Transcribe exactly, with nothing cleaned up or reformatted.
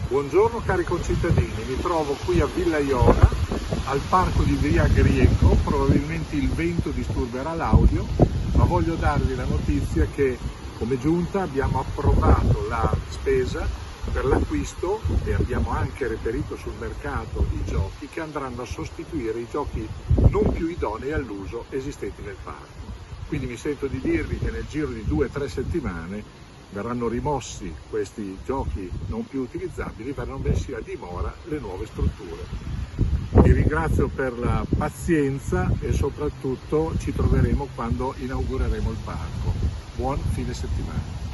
Buongiorno cari concittadini, mi trovo qui a Villa Iora, al parco di Via Grieco. Probabilmente il vento disturberà l'audio, ma voglio darvi la notizia che come giunta abbiamo approvato la spesa per l'acquisto e abbiamo anche reperito sul mercato i giochi che andranno a sostituire i giochi non più idonei all'uso esistenti nel parco. Quindi mi sento di dirvi che nel giro di due o tre settimane verranno rimossi questi giochi non più utilizzabili, verranno messi a dimora le nuove strutture. Vi ringrazio per la pazienza e soprattutto ci troveremo quando inaugureremo il parco. Buon fine settimana.